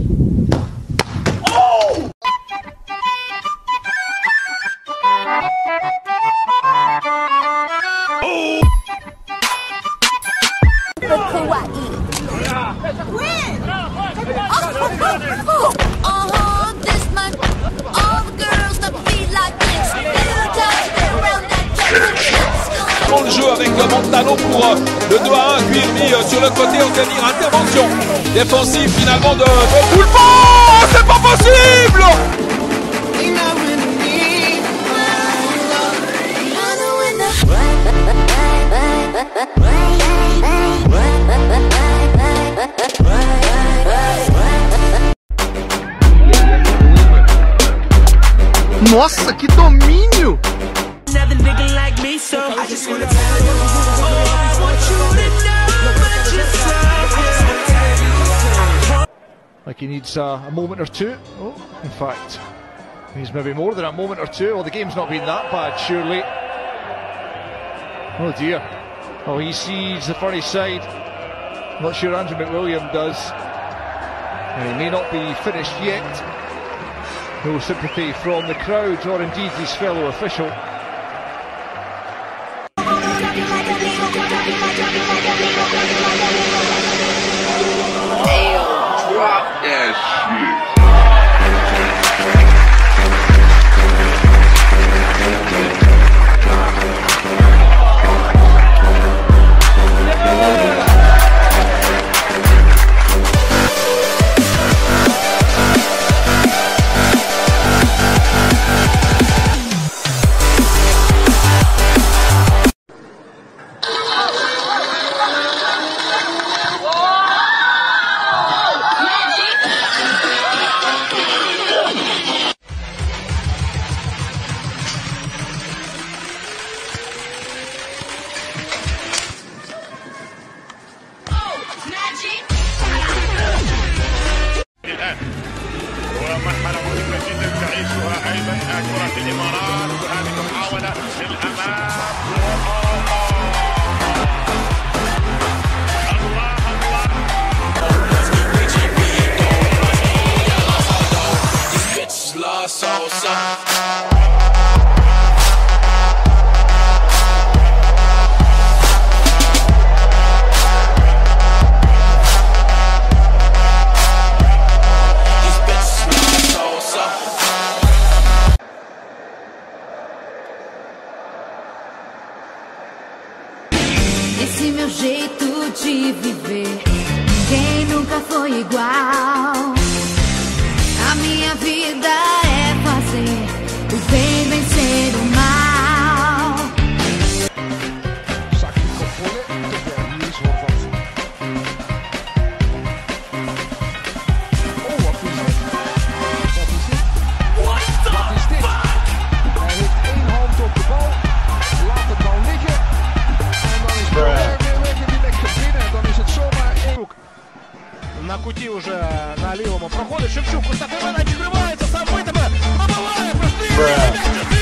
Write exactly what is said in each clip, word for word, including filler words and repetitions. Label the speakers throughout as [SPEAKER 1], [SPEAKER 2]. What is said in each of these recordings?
[SPEAKER 1] Oh!
[SPEAKER 2] Le jeu avec Montano pour euh, le deux à un, Guilherme euh, sur le côté, on va dire intervention défensive finalement de, de Boulbo. Oh, c'est pas possible!
[SPEAKER 3] Nossa, que domínio! Like he needs uh, a moment or two. Oh, in fact, he's maybe more than a moment or two. Well, the game's not been that bad, surely. Oh dear. Oh, he sees the funny side. Not sure Andrew McWilliam does. And he may not be finished yet. No sympathy from the crowd or indeed his fellow official.
[SPEAKER 4] Drop that shit.
[SPEAKER 5] مرحلة مهمة جدا تعيشها أيضا كرة الإمارات وهذه محاولة للأمام.
[SPEAKER 6] Esse meu jeito de viver, ninguém nunca foi igual. A minha vida é fazer o bem vencer o mal.
[SPEAKER 3] На куті уже на лівому проходить Шевчук, Костя Іванович відкривається, сам витиме, пробиває, простий!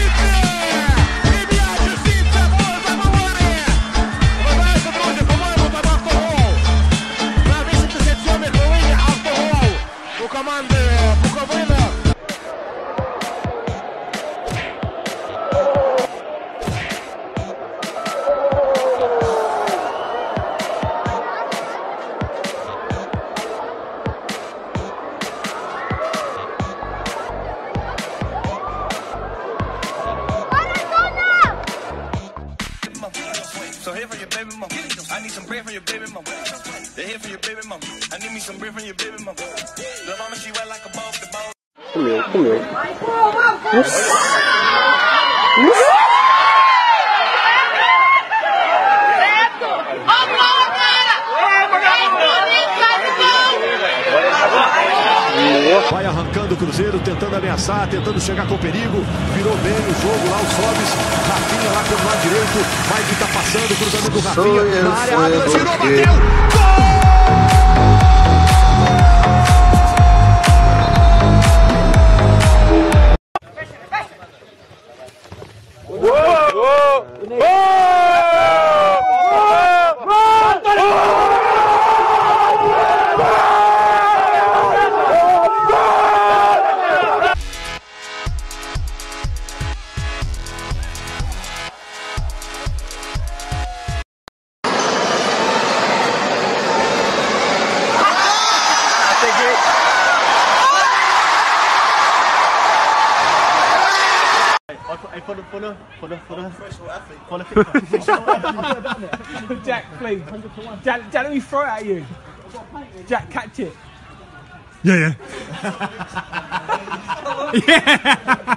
[SPEAKER 5] So here for your baby mama. I need some bread from your baby mama. They here for your baby mama. I need me some bread from your baby mama. The mama she wet like a ball, the ball.
[SPEAKER 7] Comeu, comeu.
[SPEAKER 8] Vai arrancando o Cruzeiro, tentando ameaçar, tentando chegar com perigo. Virou bem o jogo lá, o Sobis. Rafinha lá pelo lado direito. Mike tá passando, cruzamento do Rafinha. Na área, Águila girou, bateu. Gol!
[SPEAKER 1] for the for the for the for the professional athlete. For the professional athlete.
[SPEAKER 7] Jack, please. Jack, Jack, let me throw it at you. Jack, catch it.
[SPEAKER 9] Yeah, yeah. Yeah.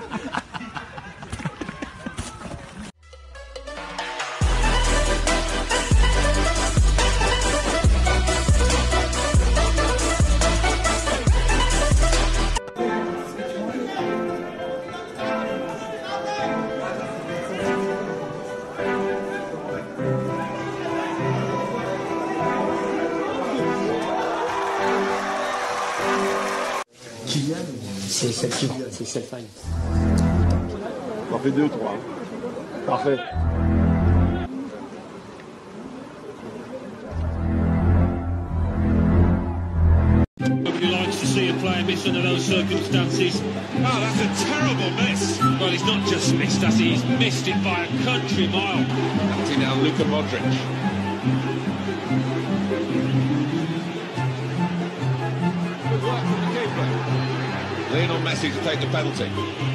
[SPEAKER 10] C'est celle-ci, c'est celle-ci.
[SPEAKER 11] Ça fait deux, trois. Parfait.
[SPEAKER 12] Nobody likes to see a player miss under those circumstances. Oh, that's a terrible miss. Well, he's not just missed us, he's missed it by a country mile.
[SPEAKER 2] Captain now, Luka Modric. Good work from the keeper. Lionel Messi to take the penalty.